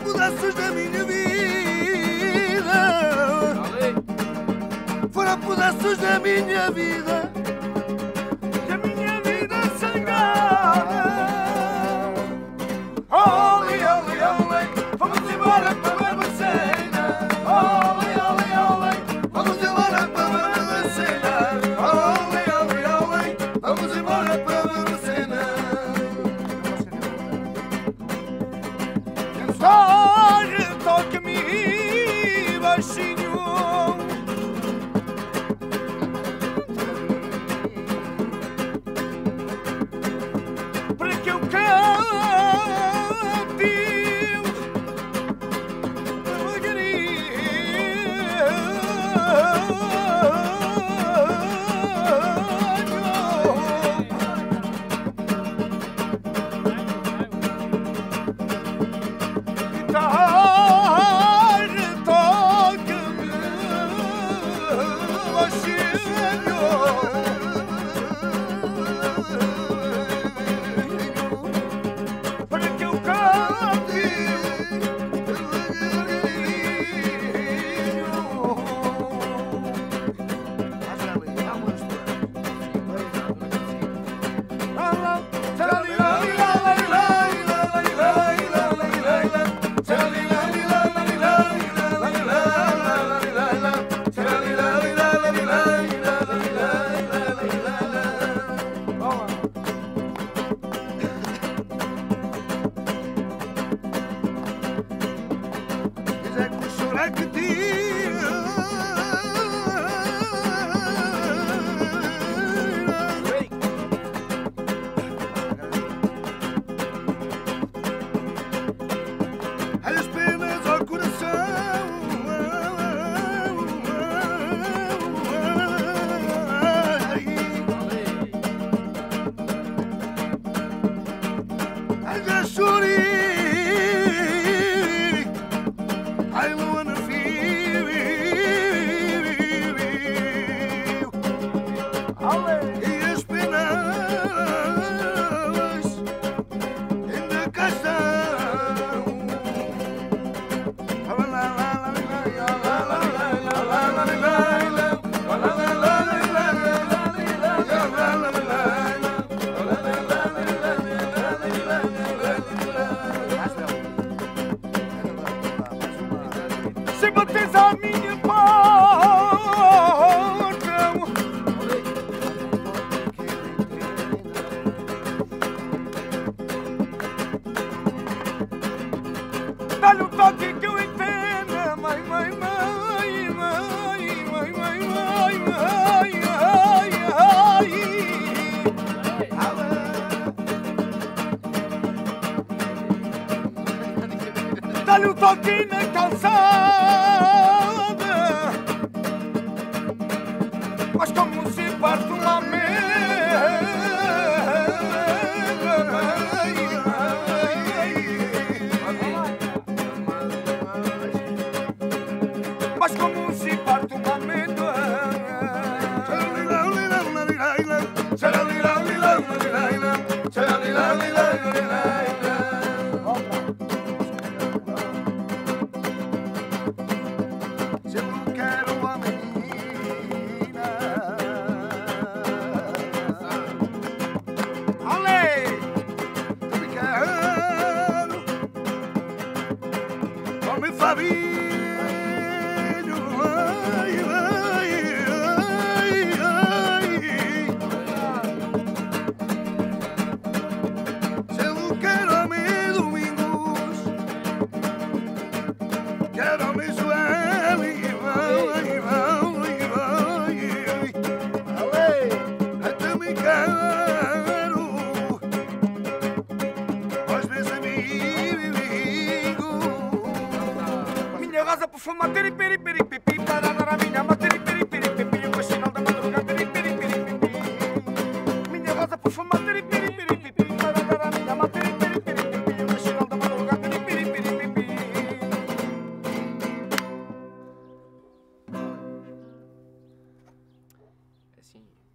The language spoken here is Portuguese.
pedaços da minha vida, fora pedaços da minha vida, que a minha vida sangrada. Olé, olé, olé, vamos embora para Barbacena. Olé, olé, olé, vamos embora para Barbacena. Olé, olé, olé, vamos embora para Barbacena. Toca-me baixinho, para que eu cante as penas ao coração. Ai, já chorei, ai, Luana Fio, e as penas ainda cá estão. Se bates à minha porta, dá-lhe um toque que eu entenda, mãe, mãe, mãe, mãe, mãe, mãe, mãe, mãe, dá-lhe um toque na calçada, mas como se parte uma amêndoa, mas como se parte uma amêndoa. Se eu não quero a menina, olé, eu me quero, como Fabinho, ai, ai, ai, ai. Se eu não quero a meus domingos, quero a meus joelhos. Até me quero aos meus amigos. Minha rosa perfumada, peri, peri, peri, pipi, para dar a minha matéria, peri, peri, pipi, o sinal da madrugada, peri, peri, peri, pipi. Minha rosa perfumada, peri, peri, peri, pipi, para dar a minha matéria, peri, peri, pipi, o sinal da madrugada, peri, peri, peri, pipi. Assim.